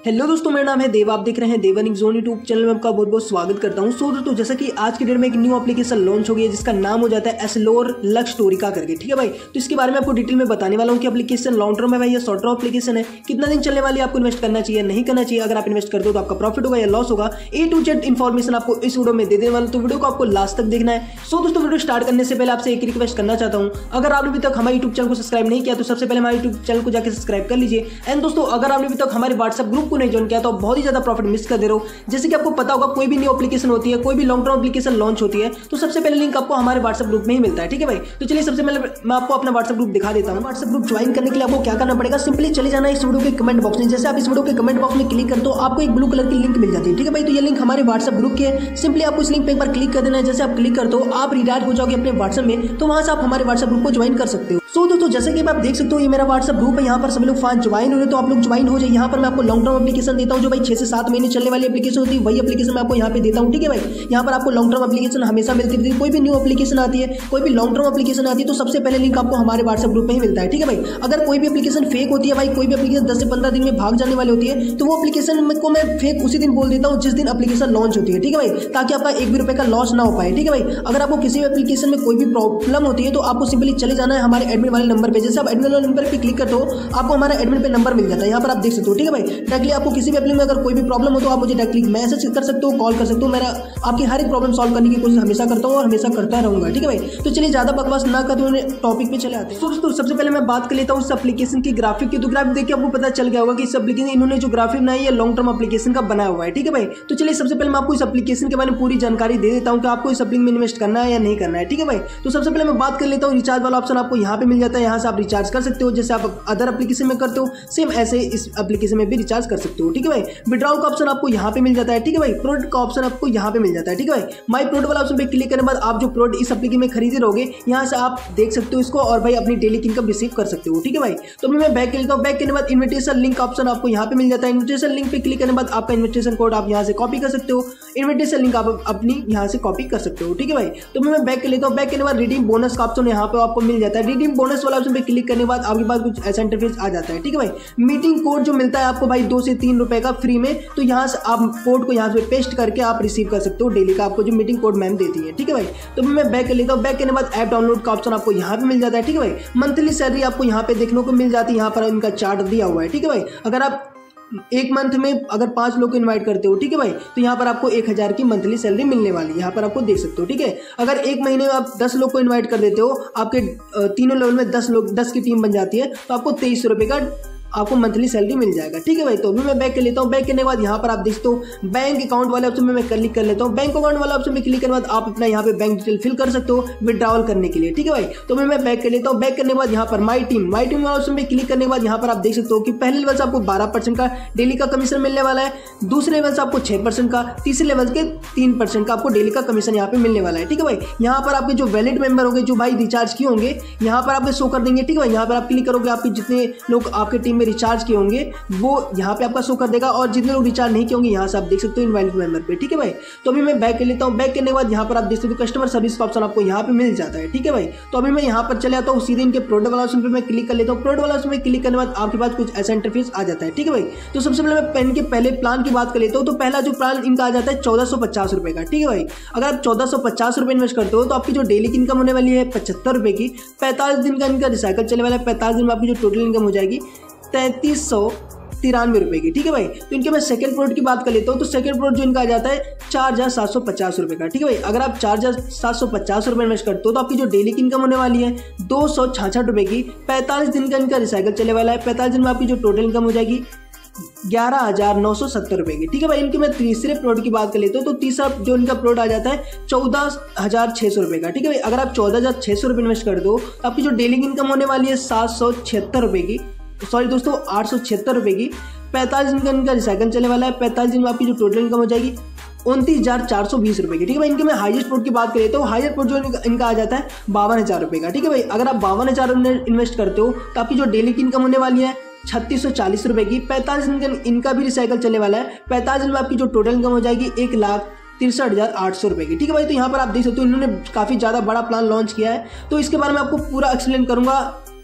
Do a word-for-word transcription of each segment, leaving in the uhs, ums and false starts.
Hello दोस्तों, मेरा नाम है देव। आप देख रहे हैं Dev earning zone YouTube channel में आपका बहुत बहुत स्वागत करता हूं। सो दोस्तों, जैसा कि आज की डेट में एक न्यू एप्लीकेशन लॉन्च हो गई है जिसका नाम हो जाता है एस्लोर लक्स स्टोरिका करके। ठीक है भाई, तो इसके बारे में आपको डिटेल में बताने वाला हूं कि एप्लीकेशन लॉन्ग टर्म है भाई या शॉर्ट टर्म एप्लीकेशन है, कितना दिन चलने वाली है, आपको इन्वेस्ट करना चाहिए नहीं करना चाहिए, अगर आप इन्वेस्ट करते हो तो आपका प्रॉफिट होगा या लॉस होगा, ए टू जेड इन्फॉर्मेशन आपको इस वीडियो में दे देने वाला। तो वीडियो को आपको लास्ट तक देखना है। सो दोस्तों, वीडियो स्टार्ट करने से पहले आपसे एक रिक्वेस्ट करना चाहता हूं, अगर आपने अभी तक हमारे यूट्यूब चैनल को सब्सक्राइब नहीं किया तो सबसे पहले हमारे यूट्यूब चैनल को जाकर सब्सक्राइब कर लीजिए। एंड दोस्तों, अगर आपने अभी तक हमारे व्हाट्सएप ग्रुप को नहीं ज्वाइन किया तो बहुत ही ज्यादा प्रॉफिट मिस कर दे रहे हो। जैसे कि आपको पता होगा, कोई भी न्यू एप्लीकेशन होती है, कोई भी लॉन्ग टर्म एप्लीकेशन लॉन्च होती है तो सबसे पहले लिंक आपको हमारे व्हाट्सएप ग्रुप में ही मिलता है। ठीक है भाई, तो चलिए सबसे पहले मैं आपको अपना व्हाट्सएप ग्रुप दिखा देता हूं। व्हाट्सएप ग्रुप ज्वाइन करने के लिए आपको क्या करना पड़ेगा, सिंपली चले जाना इस वीडियो के कमेंट बॉक्स में। जैसे आप इस वीडियो के कमेंट बॉक्स में क्लिक करते हो आपको एक ब्लू कलर की लिंक मिल जाती है। ठीक है भाई, तो ये लिंक हमारे व्हाट्सएप ग्रुप की है। सिंपली आपको इस लिंक पे एक बार क्लिक कर देना है। जैसे आप क्लिक करते हो आप रिडायरेक्ट हो जाओगे अपने व्हाट्सएप में, तो वहां से आप हमारे व्हाट्सएप ग्रुप को ज्वाइन कर सकते हो। सो दोस्तों, जैसे कि आप देख सकते हो ये मेरा व्हाट्सएप ग्रुप है, यहाँ पर सभी लोग फास्ट ज्वाइन हो रहे, तो आप लोग ज्वाइन हो जाए। यहाँ पर मैं आपको लॉन्ग टर्म एप्लीकेशन देता हूँ जो भाई छह से सात महीने चलने वाली एप्लीकेशन होती है, वही एप्लीकेशन मैं आपको यहाँ पे देता हूँ। ठीक है भाई, यहाँ पर आपको लॉन्ग टर्म एप्लीकेशन हमेशा मिलती है। कोई भी न्यू एप्लीकेशन आती है, कोई भी लॉन्ग टर्म एप्लीकेशन आती है तो सबसे पहले लिंक आपको हमारे व्हाट्सएप ग्रुप में ही मिलता है। ठीक है भाई, अगर कोई भी एप्लीकेशन फेक होती है भाई, कोई भी एप्लीकेशन दस से पंद्रह दिन में भाग जाने वाली होती है तो वो एप्लीकेशन को मैं फेक उसी दिन बोल देता हूँ जिस दिन एप्लीकेशन लॉन्च होती है। ठीक है भाई, ताकि आपका एक भी रुपए का लॉस ना हो पाए। ठीक है भाई, अगर आपको किसी भी एप्लीकेशन में कोई भी प्रॉब्लम होती है तो आपको सिंपली चले जाना है हमारे एडमिन वाले नंबर पे। जैसे आप एडमिन वाले नंबर पे क्लिक करते हो आपको हमारा एडमिन पे नंबर मिल जाता है, यहाँ पर आप देख सकते हो। ठीक है भाई, डायरेक्टली आपको किसी भी एप्लीकेशन में अगर कोई भी प्रॉब्लम हो तो आप मुझे डायरेक्टली मैसेज कर सकते हो, कॉल कर सकते हो। मेरा आपकी हर एक प्रॉब्लम सॉल्व करने की कोशिश हमेशा करता हूँ और हमेशा करता रहूंगा। ठीक है भाई, तो चलिए ज्यादा बकवास ना करते हुए टॉपिक पे चले आते हैं। दोस्तों, सबसे पहले मैं बात कर लेता हूँ इस एप्लीकेशन की ग्राफिक की। तो ग्राफिक देख के आपको पता चल गया होगा कि इस एप्लीकेशन इन्होंने जो ग्राफिक बनाई है लॉन्ग टर्म एप्लीकेशन का बनाया हुआ है। ठीक है भाई, तो चलिए सबसे पहले मैं आपको इस एप्लीकेशन के बारे में पूरी जानकारी दे देता हूँ कि आपको इस एप्लीकेशन में इन्वेस्ट करना है या नहीं करना है। ठीक है भाई, तो सबसे पहले मैं बात कर लेता हूँ रिचार्ज वाला ऑप्शन आपको यहाँ पे मिल जाता है। यहाँ से आप रिचार्ज कर सकते हो, जैसे आप अदर एप्लीकेशन में करते हो सेम ऐसे इस एप्लीकेशन में भी रिचार्ज कर सकते हो। ठीक है भाई, विड्रॉल का ऑप्शन आपको यहाँ पे मिल जाता है। ठीक है भाई, प्रोडक्ट का ऑप्शन आपको यहाँ पे मिल जाता है। ठीक है भाई, माई प्रोडक्ट वाला ऑप्शन पे क्लिक करने के बाद आप जो प्रोडक्ट इस एप्लीकेशन में खरीदे रहोगे यहाँ से आप देख सकते हो इसको और भाई अपनी डेली इनकम रिसीव कर सकते हो। ठीक है भाई, तो मैं बैक कर लेता हूँ। बैक करने के बाद इन्विटेशन लिंक ऑप्शन आपको यहाँ पे मिल जाता है। इन्विटेशन लिंक पे क्लिक करने के बाद आपका इन्विटेशन कोड आप यहाँ से कॉपी कर सकते हो। इन्विटेशन लिंक आप अपनी यहाँ से कॉपी कर सकते हो। ठीक है भाई, तो मैं बैक कर लेता हूँ। बैक करने के बाद रिडीम बोनस का ऑप्शन यहाँ पे आपको मिल जाता है। रिडीम बोनस वाला ऑप्शन पे क्लिक करने के बाद आपके पास कुछ ऐसा इंटरफेस आ जाता है। ठीक है भाई, मीटिंग कोड जो मिलता है आपको भाई दो से तीन रुपए का फ्री में, तो यहाँ से आप कोड को यहाँ से पेस्ट करके आप रिसीव कर सकते हो डेली का, आपको जो मीटिंग कोड मैम देती है। ठीक है भाई, तो मैं बैक कर लेता हूँ। बैक करने के बाद ऐप डाउनलोड का ऑप्शन आपको यहाँ पे मिल जाता है। ठीक है भाई, मंथली सैलरी आपको यहाँ पे देखने को मिल जाती है, यहाँ पर इनका चार्ट दिया हुआ है। ठीक है भाई, अगर आप एक मंथ में अगर पांच लोग को इनवाइट करते हो, ठीक है भाई, तो यहाँ पर आपको एक हजार की मंथली सैलरी मिलने वाली है, यहाँ पर आपको देख सकते हो। ठीक है, अगर एक महीने में आप दस लोग को इनवाइट कर देते हो, आपके तीनों लेवल में दस लोग दस की टीम बन जाती है, तो आपको तेईस सौ रुपये का आपको मंथली सैलरी मिल जाएगा। ठीक है भाई, तो अभी मैं बैक कर लेता हूँ। बैक करने के बाद यहाँ पर आप देखते हो बैंक अकाउंट वाले ऑप्शन में मैं क्लिक कर लेता हूँ। बैंक अकाउंट वाला ऑप्शन में क्लिक करने के बाद आप अपना यहाँ पे बैंक डिटेल फिल कर सकते हो विड्रॉल करने के लिए। ठीक है भाई, तो मैं बैक कर लेता हूँ। बैक करने के बाद यहाँ पर माई टीम माई टीम वाला ऑप्शन में क्लिक करने के बाद यहाँ पर आप देख सकते हो कि पहले लेवल से आपको बारह परसेंट का डेली का कमीशन मिलने वाला है, दूसरे लेवल से आपको छह परसेंट का, तीसरे लेवल के तीन परसेंट का आपको डेली का कमीशन यहाँ पे मिलने वाला है। ठीक है भाई, यहाँ पर आपके जो वैलिड मेंबर होंगे जो भाई रिचार्ज किए होंगे यहाँ पर आपके शो कर देंगे। ठीक है भाई, यहाँ पर आप क्लिक करोगे आपके जितने लोग आपके टीम में रिचार्ज किए होंगे वो यहाँ पे आपका शो कर देगा, और जितने लोग रिचार्ज नहीं किए होंगे यहाँ से आप देख सकते हो इनवैलिड मेंबर पे। ठीक है भाई, तो अभी मैं बैक कर लेता हूँ। बैक करने के बाद यहाँ पर आप देख सकते हो कस्टमर सर्विस का ऑप्शन आपको यहाँ पे मिल जाता है। ठीक है भाई, तो अभी मैं यहाँ पर चले आता हूँ, सीधे इनके प्रोडक्ट वाला ऑप्शन पे मैं क्लिक कर लेता हूँ। प्रोडक्ट वाला ऑप्शन में क्लिक करने के बाद आपके पास कुछ ऐसा इंटरफेस आ जाता है। ठीक है भाई, तो सबसे पहले मैं पेन के पहले प्लान की बात कर लेता हूँ। तो पहला जो प्लान इनका आ जाता है चौदह सौ पचास रुपए का। ठीक है भाई, अगर आप चौदह सौ पचास रुपए इन्वेस्ट करते हो तो आपकी जो डेली की इनकम होने वाली है पचहत्तर रुपए की, पैंतालीस दिन का इनका रिसाइकल चलने वाला है। पैंतालीस दिन में आपकी जो टोटल इनकम हो जाएगी तैंतीस सौ तिरानवे रुपए की। ठीक है भाई, तो इनके मैं सेकंड प्रोडक्ट की बात कर लेता हूँ। तो सेकंड प्रोडक्ट जो इनका आ जाता है चार हजार सात सौ पचास रुपए का। ठीक है भाई, अगर आप चार हजार सात सौ पचास रुपए इन्वेस्ट करते हो तो आपकी जो डेली की इनकम होने वाली है दो सौ छाछठ रुपए की, पैंतालीस दिन का इनका रिसाइकल चलने वाला है। पैंतालीस दिन में आपकी जो टोटल इनकम हो जाएगी ग्यारह हजार नौ सौ सत्तर रुपए की। ठीक है भाई, इनके मैं तीसरे प्रोडक्ट की बात कर लेता हूँ। तो तीसरा जो इनका प्रोडक्ट आ जाता है चौदह हजार छह सौ रुपए का। ठीक है भाई, अगर आप चौदह हजार छह सौ रुपए इन्वेस्ट कर दो तो आपकी जो डेली इनकम होने वाली है सात सौ छिहत्तर रुपए की, सॉरी दोस्तों आठ सौ छिहत्तर रुपए की, पैंतालीस दिन का इनका रिसाइकल चलने वाला है। पैंतालीस दिन में आपकी जो टोटल इनकम हो जाएगी उनतीस हजार चार सौ बीस रुपए की। ठीक है भाई, इनके मैं हाईएस्ट प्रोडक्ट की बात करें तो हाईएस्ट प्रोडक्ट जो इनका आ जाता है बावन हजार रुपए का। ठीक है भाई, अगर आप बावन हजार इन्वेस्ट करते हो तो आपकी जो डेली की इनकम होने वाली है छत्तीस सौ चालीस रुपए की, पैंतालीस दिन का इनका भी रिसाइकल चलने वाला है। पैंतालीस दिन में आपकी जो टोटल इनकम हो जाएगी एक लाख तिरसठ हजार आठ सौ रुपए की। ठीक है भाई, तो यहाँ पर आप देख सकते हो इन्होंने काफी ज्यादा बड़ा प्लान लॉन्च किया है, तो इसके बारे में आपको पूरा एक्सप्लेन करूंगा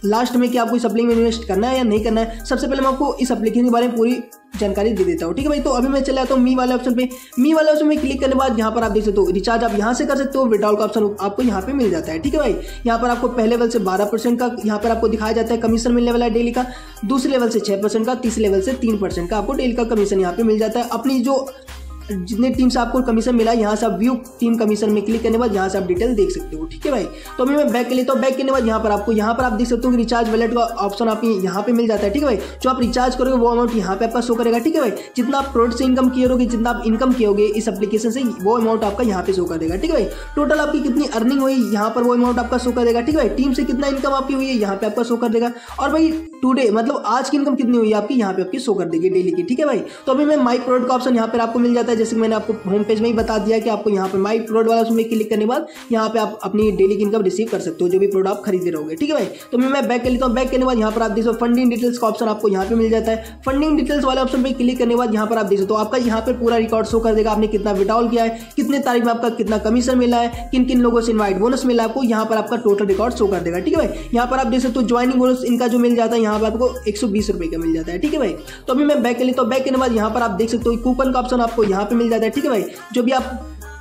लास्ट में कि आपको इस एप्लीकेशन में इन्वेस्ट करना है या नहीं करना है, सबसे पहले मैं आपको इस एप्लीकेशन के बारे में पूरी जानकारी दे देता हूँ, ठीक है भाई। तो अभी मैं चले आता हूँ मी वाले ऑप्शन पे। मी वाले ऑप्शन में क्लिक करने के बाद यहाँ पर आप देख सकते हो रिचार्ज आप यहाँ से कर सकते हो, विड्रॉल का ऑप्शन आपको यहाँ पे मिल जाता है, ठीक है भाई। यहाँ पर आपको पहले लेवल से बारह परसेंट का यहाँ पर आपको दिखाया जाता है कमीशन मिलने वाला है डेली का, दूसरे लेवल से छह परसेंट का, तीसरे लेवल से तीन परसेंट का आपको डेली का कमीशन यहाँ पे मिल जाता है। अपनी जो जितने टीम से आपको कमीशन मिला है यहाँ से आप व्यू टीम कमीशन में क्लिक करने के बाद यहाँ से आप डिटेल देख सकते हो, ठीक है भाई। तो अभी मैं बैक कर लेता हूँ। बैक करने के बाद यहाँ पर आपको यहाँ पर आप देख सकते हो कि रिचार्ज वैलेट का ऑप्शन आप यहाँ पे मिल जाता है, ठीक है भाई। जो आप रिचार्ज करोगे वो अमाउंट यहाँ पे आपका शो करेगा, ठीक है भाई। जितना आप प्रोडक्ट से इनकम किए रहोगे, जितना आप इनकम किए होगे इस एप्लीकेशन से, वो अमाउंट आपका यहाँ पे शो कर देगा, ठीक है भाई। टोटल आपकी कितनी अर्निंग हुई यहाँ पर वो अमाउंट आपका शो कर देगा, ठीक है भाई। टीम से कितना इनकम आपकी हुई है यहाँ पे आपका शो कर देगा, और भाई टुडे मतलब आज की इनकम कितनी हुई है आपकी यहाँ पे आपकी शो कर देगी डेली की, ठीक है भाई। तो अभी मैं माई प्रोडक्ट का ऑप्शन यहाँ पर आपको मिल जाता है, जैसे कि मैंने आपको होम पेज में ही बता दिया कि आपको यहाँ पे माई प्रोडक्ट वाला उसमें क्लिक करने के बाद यहाँ पे आप अपनी डेली की इनकम रिसीव कर सकते हो जो भी प्रोडक्ट आप खरीदे रहोगे, ठीक है भाई। तो मैं बैक कर लेता हूँ। बैक करने के बाद यहाँ पर आप देख सकते हो फंडिंग डिटेल्स का ऑप्शन आपको यहाँ पे मिल जाता है। फंडिंग डिटेल्स वाले ऑप्शन पे क्लिक करने के बाद यहाँ पर आप देख सकते हो आपका यहाँ पे पूरा रिकॉर्ड शो कर देगा, आपने कितना विड्रॉल किया है, कितने तारीख में आपका कितना कमीशन मिला है, किन किन लोगों से इनवाइट बोनस मिला है, आपको यहाँ पर आपका टोटल रिकॉर्ड शो कर देगा, ठीक है भाई। यहाँ पर आप देख सकते हो ज्वाइनिंग बोनस इनका जो मिल जाता है यहाँ पर आपको एक सौ बीस रुपए का मिल जाता है, ठीक है भाई। तो अभी मैं बैक कर लेता हूँ। बैक करने के बाद यहाँ पर आप देख सकते हो कूपन का ऑप्शन आपको यहाँ पे मिल जाता है, ठीक है भाई। जो भी आप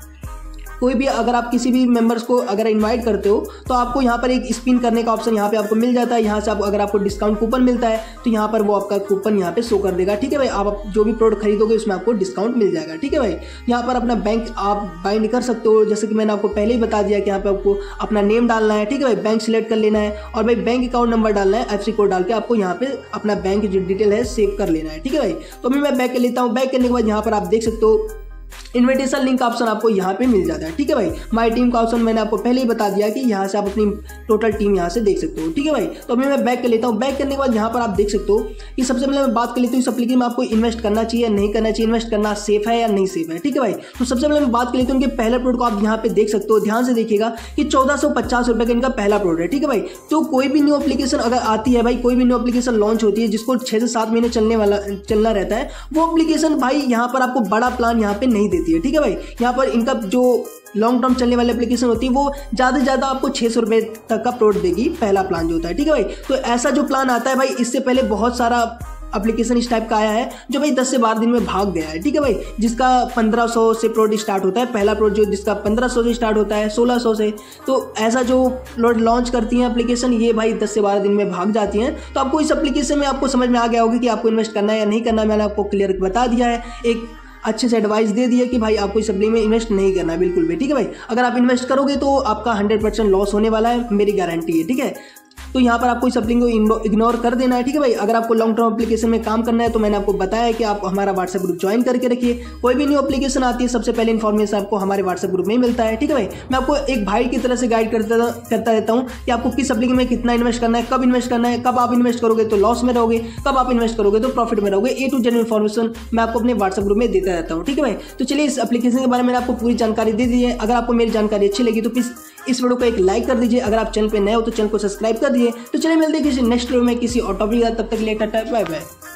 कोई भी अगर आप किसी भी मेंबर्स को अगर इनवाइट करते हो तो आपको यहाँ पर एक स्पिन करने का ऑप्शन यहाँ पे आपको मिल जाता है। यहाँ से आप अगर आपको डिस्काउंट कूपन मिलता है तो यहाँ पर वो आपका कूपन यहाँ पे शो कर देगा, ठीक है भाई। आप जो भी प्रोडक्ट खरीदोगे उसमें आपको डिस्काउंट मिल जाएगा, ठीक है भाई। यहाँ पर अपना बैंक आप बाइंड कर सकते हो, जैसे कि मैंने आपको पहले ही बता दिया कि यहाँ पे आपको अपना नेम डालना है, ठीक है भाई। बैंक सिलेक्ट कर लेना है और भाई बैंक अकाउंट नंबर डालना है, एफ सी कोड डाल के आपको यहाँ पे अपना बैंक जो डिटेल है सेव कर लेना है, ठीक है भाई। तो अभी मैं बैक कर लेता हूँ। बैक करने के बाद यहाँ पर आप देख सकते हो इन्विटेशन लिंक का ऑप्शन आपको यहाँ पे मिल जाता है, ठीक है भाई। माय टीम का ऑप्शन मैंने आपको पहले ही बता दिया कि यहाँ से आप अपनी टोटल टीम यहाँ से देख सकते हो, ठीक है भाई। तो अभी मैं बैक कर लेता हूँ। बैक करने के बाद यहाँ पर आप देख सकते हो कि सबसे पहले मैं बात कर लेती हूँ इस एप्लीकेशन में आपको इन्वेस्ट करना चाहिए या नहीं करना चाहिए, इन्वेस्ट करना सेफ है या नहीं सेफ है, ठीक है भाई। तो सबसे पहले मैं बात कर लेती हूँ उनके पहले प्रोडक्ट को आप यहाँ पे देख सकते हो, ध्यान से देखिएगा कि चौदह सौ पचास रुपये का इनका पहला प्रोडक्ट है, ठीक है भाई। तो कोई भी न्यू एप्लीकेशन अगर आती है भाई, कोई भी न्यू एप्लीकेशन लॉन्च होती है जिसको छः से सात महीने चलने वाला चलना रहता है, वो एप्लीकेशन भाई यहाँ पर आपको बड़ा प्लान यहाँ पे नहीं देती है, ठीक है भाई। यहाँ पर इनका जो लॉन्ग टर्म चलने वाली एप्लीकेशन होती है वो ज़्यादा से ज़्यादा आपको छः सौ रुपये तक का प्रोडक्ट देगी, पहला प्लान जो होता है, ठीक है भाई। तो ऐसा जो प्लान आता है भाई, इससे पहले बहुत सारा एप्लीकेशन इस टाइप का आया है जो भाई दस से बारह दिन में भाग गया है, ठीक है भाई। जिसका पंद्रह सौ से प्रोडक्ट स्टार्ट होता है, पहला प्रोडक्ट जो जिसका पंद्रह सौ से स्टार्ट होता है, सोलह सौ से। तो ऐसा जो लॉन्च करती हैं एप्लीकेशन ये भाई दस से बारह दिन में भाग जाती हैं। तो आपको इस एप्लीकेशन में आपको समझ में आ गया होगा कि आपको इन्वेस्ट करना है या नहीं करना। मैंने आपको क्लियर बता दिया है, एक अच्छे से एडवाइस दे दिया कि भाई आपको इस एप्लीकेशन में इन्वेस्ट नहीं करना है बिल्कुल भी, ठीक है भाई। अगर आप इन्वेस्ट करोगे तो आपका हंड्रेड परसेंट लॉस होने वाला है, मेरी गारंटी है, ठीक है। तो यहाँ पर आपको इस एप्लीकेशन को इग्नोर कर देना है, ठीक है भाई। अगर आपको लॉन्ग टर्म एप्लीकेशन में काम करना है तो मैंने आपको बताया है कि आप हमारा व्हाट्सएप ग्रुप ज्वाइन करके रखिए। कोई भी न्यू एप्लीकेशन आती है सबसे पहले इन्फॉर्मेशन आपको हमारे व्हाट्सएप ग्रुप में ही मिलता है, ठीक है भाई। मैं आपको एक भाई की तरह से गाइड करता करता रहता हूँ कि आपको किस एप्लीकेशन में कितना इन्वेस्ट करना है, कब इन्वेस्ट करना है, कब आप इन्वेस्ट करोगे तो लॉस में रहोगे, कब आप इन्वेस्ट करोगे तो प्रॉफिट में रहोगे। ए टू जेड इन्फॉर्मेशन मैं आपको अपने व्हाट्सएप ग्रुप में देता रहता हूँ, ठीक है भाई। तो चलिए इस एप्लीकेशन के बारे में मैंने आपको पूरी जानकारी दे दी है। अगर आपको मेरी जानकारी अच्छी लगी तो प्लीज़ इस वीडियो को एक लाइक कर दीजिए। अगर आप चैनल पे नए हो तो चैनल को सब्सक्राइब कर दीजिए। तो चलिए मिलते हैं किसी नेक्स्ट वीडियो में किसी और टॉपिक, तब तक के लिए टाटा बाय बाय।